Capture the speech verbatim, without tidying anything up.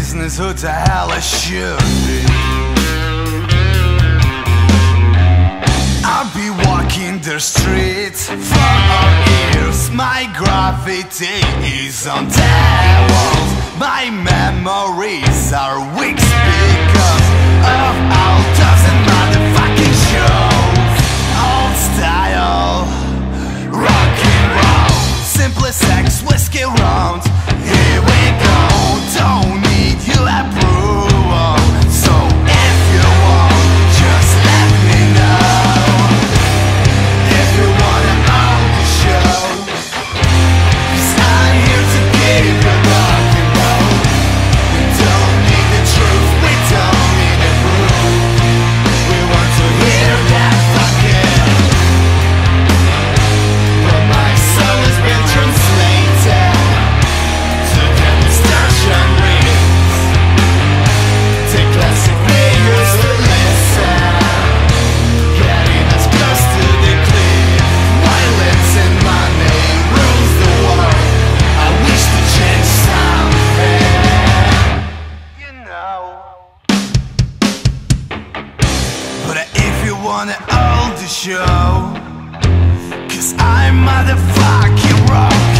business, who the hell I should be. I'll be walking the streets for our ears. My graffiti is on the walls. My memories are weak because of all dozen motherfucking shows. Old style, rock and roll, simple sex, whiskey round. Here we go, don't need you approval. So if you want, just let me know. If you wanna own the show, 'cause I'm here to keep it rock and roll. We don't need the truth, we don't need the proof. We want to hear that fucking. But my soul has been translated to the distortion rings. Take classic figures to listen, getting us close to the cliff. Violence and money rules the world. I wish to change something, you know. But if you wanna hold the show, 'cause I'm motherfucking rock